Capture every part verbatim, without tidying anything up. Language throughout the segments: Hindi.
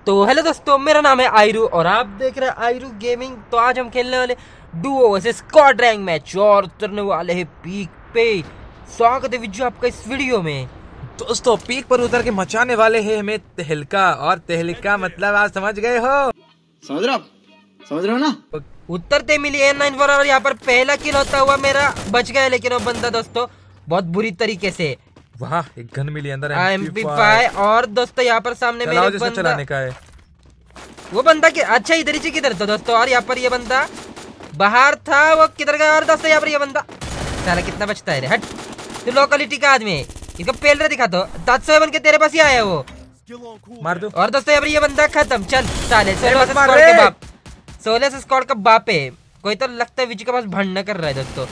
तो हेलो दोस्तों, मेरा नाम है आयरू और आप देख रहे हैं आयरू गेमिंग। तो आज हम खेलने वाले duo versus squad rank match और उतरने वाले हैं पीक पे। स्वागत है विजू आपका इस वीडियो में। दोस्तों पीक पर उतर के मचाने वाले हैं हमें तहलका, और तहलका मतलब आप समझ गए हो। समझ रहे हो समझ रहे हो ना। उतरते मिली एन नाइन फोर और यहाँ पर पहला किल होता हुआ मेरा बच गया, लेकिन वो बंदा दोस्तों बहुत बुरी तरीके से। वाह, एक गन मिली अंदर एम पी फाइव। और दोस्तों यहाँ पर सामने मेरे बंदा चलाने का है वो बंदा के अच्छा इधर ही किधर था दोस्तों। और यहाँ पर ये बंदा बाहर था, वो किधर गया। और दोस्तों यहाँ पर ये बंदा साला कितना बचता है रे, हट तू लोकलिटी का आदमी है, इसको पेल रहा दिखा दो तात्सो बन के तेरे पास ही आया वो, मार दो। और दोस्तों यहाँ पर ये बंदा खत्म। चल साले सोलह से स्क्वाड के बाप, सोलह से स्क्वाड का बाप है कोई। तो लगता है विजय के पास भंडना कर रहा है दोस्तों।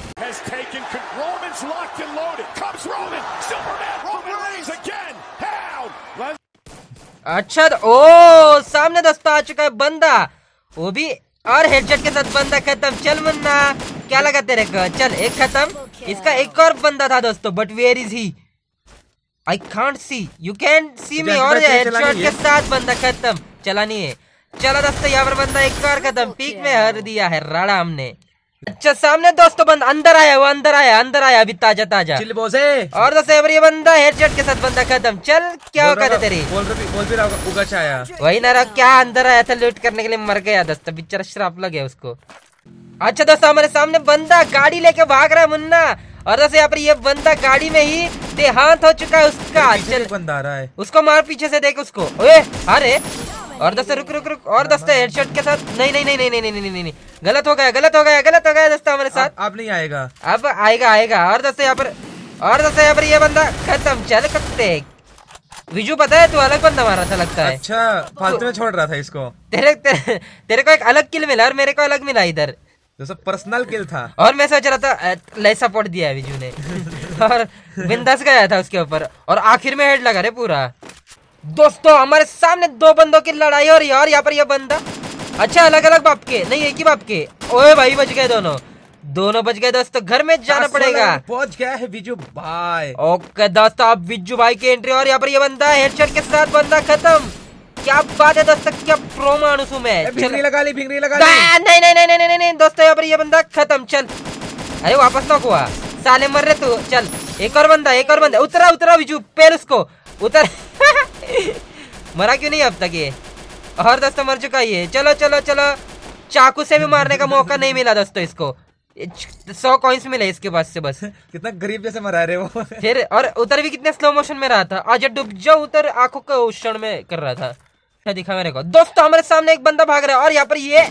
अच्छा ओ सामने दोस्तों आ चुका है बंदा, वो भी और हेडशॉट के साथ बंदा खत्म। चल मुन्ना क्या लगा तेरे को, चल एक खत्म। इसका एक और बंदा था दोस्तों, but where is he, I can't see, you can see me. और हेडशॉट के साथ बंदा खत्म, चला नहीं है। चलो दोस्तों यहाँ पर बंदा एक और खत्म, पीक में हर दिया है राड़ा हमने। अच्छा सामने दोस्तों बंदा अंदर आया, वो अंदर आया अंदर आया अभी ताजा ताजा। और दोस्तों यहाँ पर ये बंदा हेडशॉट के साथ बंदा खत्म। चल क्या होगा तेरी, बोल बोल भी रहा उगा छाया वही ना रहा, क्या अंदर आया था लूट करने के लिए, मर गया दोस्तों बेचारा, श्राप लग गया उसको। अच्छा दोस्तों हमारे सामने बंदा गाड़ी लेके भाग रहा है मुन्ना, और दोस्तों यहाँ पर ये बंदा गाड़ी में ही देहांत हो चुका है उसका। चल बंदा आ रहा है, उसको मार पीछे से, देख उसको। ओए अरे और दोस्तों रुक रुक रुक, और दोस्तों हेडशॉट के साथ नहीं नहीं नहीं नहीं नहीं नहीं नहीं नहीं गलत हो गया गलत हो गया गलत हो गया दोस्तों हमारे साथ। अब नहीं आएगा, अब आएगा आएगा। और दोस्तों यहाँ पर और दोस्तों यहाँ पर ये बंदा खत्म। चल कत्ते विजू पता है तू अलग बंदा मारा था लगता है। अच्छा फालतू में छोड़ रहा था इसको। तेरे तेरे, तेरे को एक अलग किल मिला और मेरे को अलग मिला इधर, जैसा पर्सनल किल था। और मैं सोच रहा था ले सपोर्ट दिया है विजू ने और बिंदास गया था उसके ऊपर, और आखिर में हेड लगा रे पूरा। दोस्तों हमारे सामने दो बंदों की लड़ाई हो रही है, और यहाँ पर ये बंदा अच्छा अलग अलग बाप के नहीं एक ही बाप के। ओए भाई बच गए दोनों दोनों बच गए दोस्तों, घर में जाना पड़ेगा। पहुंच गया है विजू भाई। ओके दोस्तों अब विजू भाई की एंट्री, और यहाँ पर ये बंदा हेडशॉट के साथ बंदा खत्म। क्या बात है दोस्तों, क्या प्रो मानुस हूँ मैं। भिंगरी लगा ली भिंगरी लगा ली। नहीं नहीं नहीं नहीं नहीं नहीं दोस्तों यहाँ पर ये बंदा खत्म। चल अरे वापस ना हुआ साले, मर रहे तू। चल एक और बंदा एक और बंदा, उतरा उतरा विजू पेल उसको उतर मरा क्यों नहीं अब तक ये, और दोस्तों मर चुका ये। चलो चलो चलो, चाकू से भी मारने का मौका नहीं मिला दोस्तों इसको, सौ कॉइंस मिले इसके पास से बस। कितना गरीब जैसे मरा रहे वो फिर और उतर भी कितने स्लो मोशन में रहा था, आज डूब जाओ उतर आंखों को क्षण में कर रहा था। क्या दिखा मेरे को दोस्तों, हमारे सामने एक बंदा भाग रहा है, और यहाँ पर ये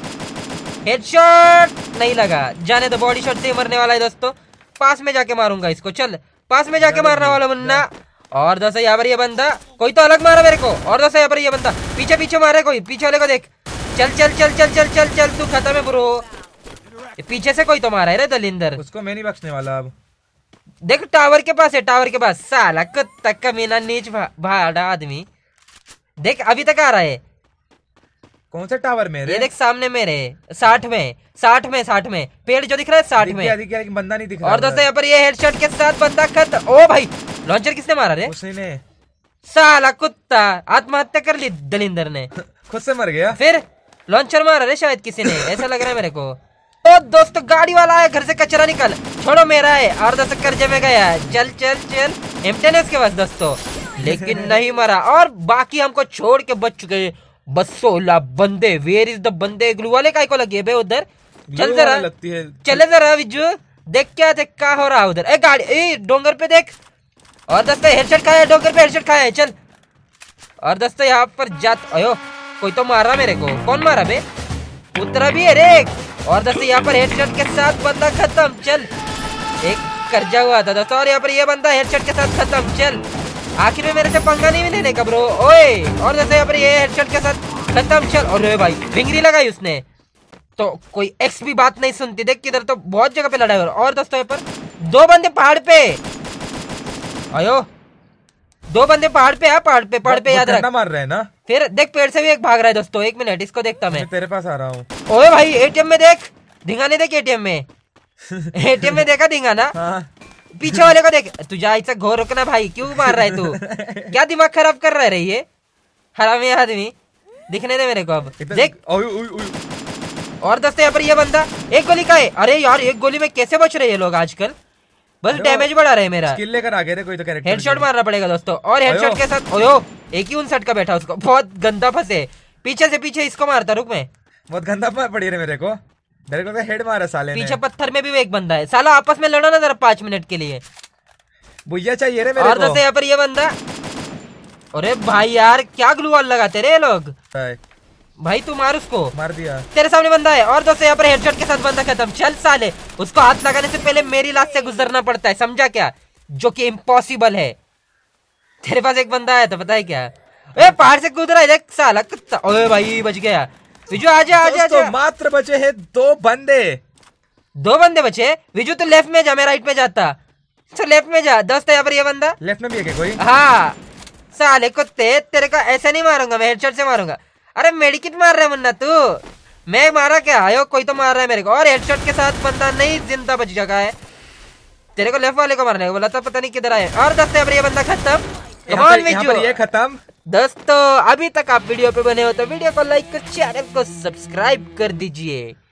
हेडशॉट नहीं लगा, जाने दो, बॉडी शॉट से मरने वाला है दोस्तों। पास में जाके मारूंगा इसको, चल पास में जाके मारने वाला मुन्ना। और दोस्तों यहाँ पर ये बंदा कोई तो अलग मारा मेरे को, और दोस्तों यहाँ पर ये बंदा पीछे पीछे मारे कोई, पीछे वाले को देख। चल चल चल चल चल चल चल तू खत्म है ब्रो, पीछे से कोई तो मारा है रे दलिंदर, उसको मैं नहीं बख्शने वाला। अब देख टावर के पास है, टावर के पास साला कुत्ता कमीना नीच भाड़ा आदमी, देख अभी तक आ रहा है। कौन सा टावर में रे? ये देख सामने मेरे साठ में साठ में साठ में पेड़ जो दिख रहा है साठ में, लेकिन बंदा नहीं दिख रहा। और दोस्तों यहाँ पर ये हेडशॉट के साथ बंदा खत्म। ओ भाई लॉन्चर किसने मारा रे? उसने। साला कुत्ता आत्महत्या कर ली दलिंदर ने खुद से मर गया, फिर लॉन्चर मारा रे शायद किसी ने, ऐसा लग रहा है मेरे को। तो दोस्तों गाड़ी वाला है, घर से कचरा निकल, छोड़ो मेरा है। और दोस्तों कर्जे में गया है, चल चल चल एम टेन है उसके पास दोस्तों, लेकिन नहीं मरा। और बाकी हमको छोड़ के बच चुके बस सोलह बंदे। वेयर इज द बंदे, ग्लू वाले काय को लगे बे उधर। चल जरा लगती है, चले जरा विजू देख क्या देख क्या हो रहा है उधर। ए गाड़ी ए डोंगर पे देख, और दोस्तों हेडशॉट खाया, डोंगर पे हेडशॉट खाया है। चल और दोस्तों यहाँ पर जात, अयो कोई तो मारा मेरे को, कौन मारा बे? उतरा भी है रे। और दोस्तों यहाँ पर हेडशॉट के साथ बंदा खत्म। चल एक कर्जा हुआ था दोस्तों, और यहाँ पर ये बंदा हेडशॉट के साथ खत्म। चल आखिर में मेरे से पंगा नहीं लेने का ब्रो, ओए। और दोस्तों यहाँ पर ये हेडशॉट के साथ खत्म। चल और भाई भिंगरी लगाई उसने, तो कोई एक्स भी बात नहीं सुनती, देख किधर तो बहुत जगह पे लड़ाई हो रहा। और दोस्तों यहाँ पर दो बंदे पहाड़ पे, आयो दो बंदे पहाड़ पे है, पहाड़ पे पहाड़ पे याद रख मार रहे हैं ना। फिर देख पेड़ से भी एक भाग रहा है दोस्तों, एक मिनट इसको देखता मैं, तेरे पास आ रहा हूँ। ओए भाई एटीएम में देख, धिंगाने देख एटीएम में एटीएम में देखा धिंगाना। हाँ। पीछे वाले को देख, तुझे ऐसा घोर रुकना भाई, क्यों मार रहा है तू? क्या दिमाग खराब कर रहा है रे ये हरामी आदमी। दिखने दे मेरे को अब इतना- देख। ओय, ओय, ओय। और दोस्तों यहाँ पर ये बंदा एक गोली का है। अरे यार एक गोली में कैसे बच रहे हैं लोग आजकल, बस अरे डैमेज बढ़ा रहे हैं मेरा। स्किल लेकर आ गए थे कोई तो कैरेक्टर। हेडशॉट मारना पड़ेगा दोस्तों। और हेडशॉट के साथ ओयो एक ही उनसठ का बैठा उसको, बहुत गंदा फंसे। पीछे से पीछे इसको मारता, रुक मैं बहुत गंदा मार पड़ी रे मेरे को, मेरे को तो हेड मारा साले ने। पीछे पत्थर में भी एक बंदा है। साला आपस में लड़ो ना जरा पांच मिनट के लिए। भुइया चाहिए रे मेरे और को। दोस्तों यहाँ पर ये बंदा, अरे भाई यार क्या ग्लू वॉल लगाते रे ये लोग। हाय, भाई तू मार उसको, मार दिया। तेरे सामने बंदा है। और दोस्तों यहाँ पर हेडशॉट के साथ बंदा खत्म। चल साले, उसको हाथ लगाने से पहले मेरी लाश से गुजरना पड़ता है, समझा क्या, जो कि इम्पॉसिबल है। तेरे पास एक बंदा आया था पता है क्या, ए पहाड़ से कूद रहा है देख साला कुत्ता। ओए भाई बच गया। विजू आजा आजा दोस्तों आजा। मात्र बचे हैं दो बंदे। दो बंदे बचे। विजू तो लेफ्ट में जा, मैं राइट में जाता, तो लेफ्ट में जा। दोस्तों यहाँ पर ये बंदा, लेफ्ट में भी है क्या कोई? हाँ साले कुत्ते तेरे को ऐसे नहीं मारूंगा मैं, हेडशॉट से मारूंगा। अरे मेडिकिट मार रहा है मुन्ना तू, मैं मारा क्या, आयो कोई तो मार रहा है मेरे को। और हेडशॉट के साथ बंदा नहीं जिंदा बच जगह है। तेरे को लेफ्ट वाले को मारने को बोला था, पता नहीं किधर आए। और दोस्तों यहाँ पर ये बंदा खत्म। यहाँ पर- यहाँ पर ये खत्म। दोस्तों अभी तक आप वीडियो पे बने हो तो वीडियो को लाइक कर, चैनल को सब्सक्राइब कर दीजिए।